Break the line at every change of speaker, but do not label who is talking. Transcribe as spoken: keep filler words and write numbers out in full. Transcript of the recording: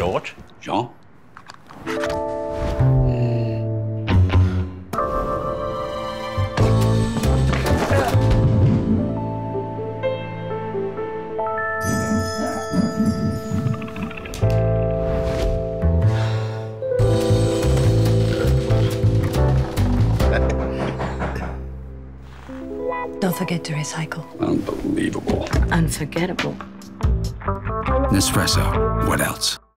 George?
Jean?
Don't forget to recycle.
Unbelievable.
Unforgettable.
Nespresso. What else?